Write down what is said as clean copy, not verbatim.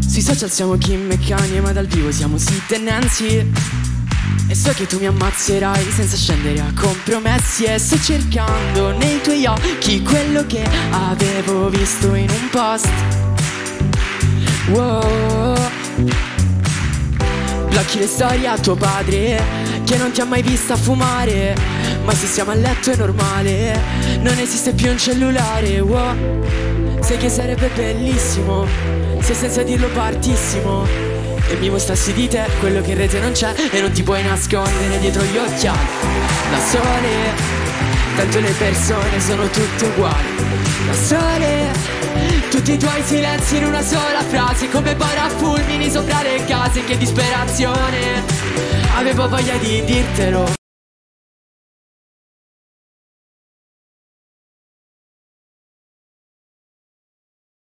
Sui social siamo Kim e Kanye, ma dal vivo siamo Sid e Nancy. E so che tu mi ammazzerai senza scendere a compromessi. E sto cercando nei tuoi occhi quello che avevo visto in un post. Wow. Blocchi le storie a tuo padre che non ti ha mai vista fumare. Ma se siamo a letto è normale, non esiste più un cellulare. Wow. Sai che sarebbe bellissimo se senza dirlo partissimo e mi mostrassi di te quello che in rete non c'è e non ti puoi nascondere dietro gli occhiali da sole. Tanto le persone sono tutte uguali da sole. Tutti i tuoi silenzi in una sola frase, come parafulmini sopra le case. Che disperazione, avevo voglia di dirtelo.